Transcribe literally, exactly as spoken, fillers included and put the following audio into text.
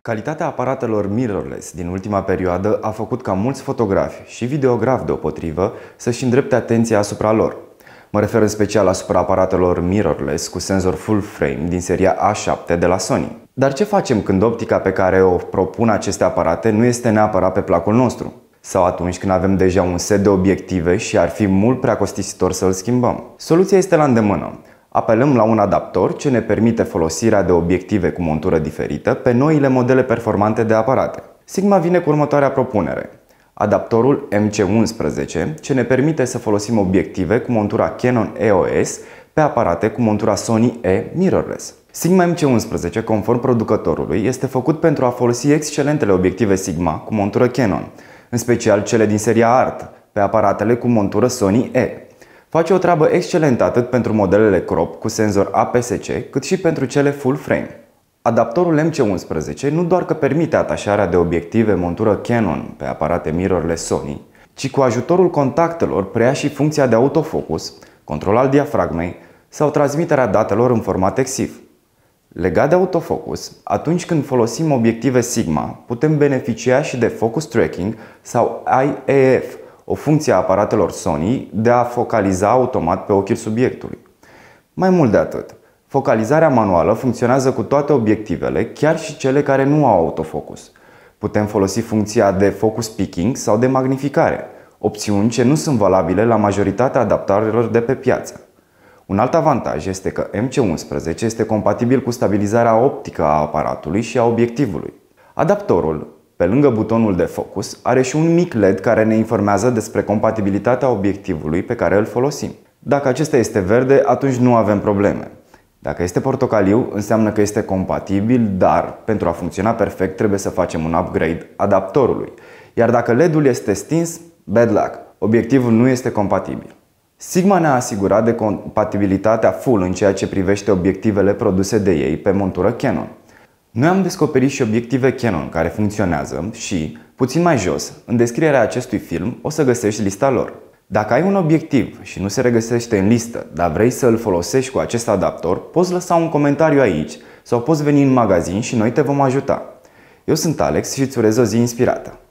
Calitatea aparatelor mirrorless din ultima perioadă a făcut ca mulți fotografi și videografi deopotrivă să-și îndrepte atenția asupra lor. Mă refer în special asupra aparatelor mirrorless cu senzor full frame din seria A șapte de la Sony. Dar ce facem când optica pe care o propun aceste aparate nu este neapărat pe placul nostru? Sau atunci când avem deja un set de obiective și ar fi mult prea costisitor să îl schimbăm? Soluția este la îndemână. Apelăm la un adaptor ce ne permite folosirea de obiective cu montură diferită pe noile modele performante de aparate. Sigma vine cu următoarea propunere. Adaptorul M C unsprezece, ce ne permite să folosim obiective cu montura Canon E O S pe aparate cu montura Sony E mirrorless. Sigma M C unsprezece, conform producătorului, este făcut pentru a folosi excelentele obiective Sigma cu montură Canon, în special cele din seria Art, pe aparatele cu montură Sony E. Face o treabă excelentă atât pentru modelele crop cu senzor A P S C, cât și pentru cele full frame. Adaptorul M C unsprezece nu doar că permite atașarea de obiective montură Canon pe aparate mirrorless Sony, ci cu ajutorul contactelor preia și funcția de autofocus, control al diafragmei sau transmiterea datelor în format EXIF. Legat de autofocus, atunci când folosim obiective Sigma, putem beneficia și de focus tracking sau I A F, o funcție a aparatelor Sony de a focaliza automat pe ochiul subiectului. Mai mult de atât, focalizarea manuală funcționează cu toate obiectivele, chiar și cele care nu au autofocus. Putem folosi funcția de focus picking sau de magnificare, opțiuni ce nu sunt valabile la majoritatea adaptarelor de pe piață. Un alt avantaj este că M C unsprezece este compatibil cu stabilizarea optică a aparatului și a obiectivului. Adaptorul, pe lângă butonul de focus, are și un mic L E D care ne informează despre compatibilitatea obiectivului pe care îl folosim. Dacă acesta este verde, atunci nu avem probleme. Dacă este portocaliu, înseamnă că este compatibil, dar pentru a funcționa perfect trebuie să facem un upgrade adaptorului. Iar dacă L E D-ul este stins, bad luck, obiectivul nu este compatibil. Sigma ne-a asigurat de compatibilitatea full în ceea ce privește obiectivele produse de ei pe montură Canon. Noi am descoperit și obiective Canon care funcționează și, puțin mai jos, în descrierea acestui film, o să găsești lista lor. Dacă ai un obiectiv și nu se regăsește în listă, dar vrei să îl folosești cu acest adaptor, poți lăsa un comentariu aici sau poți veni în magazin și noi te vom ajuta. Eu sunt Alex și îți urez o zi inspirată.